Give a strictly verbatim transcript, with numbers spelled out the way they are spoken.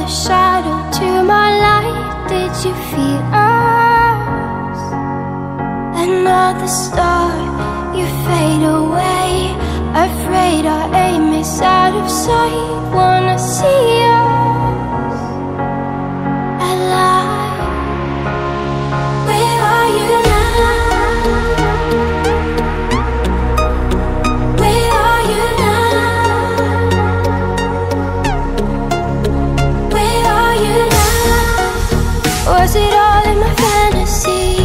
the shadow to my light. Did you feel us? Another star, you fade away. Afraid our aim is out of sight. Wanna see us alive. Where are you now? Where are you now? Where are you now? Was it all in my fantasy?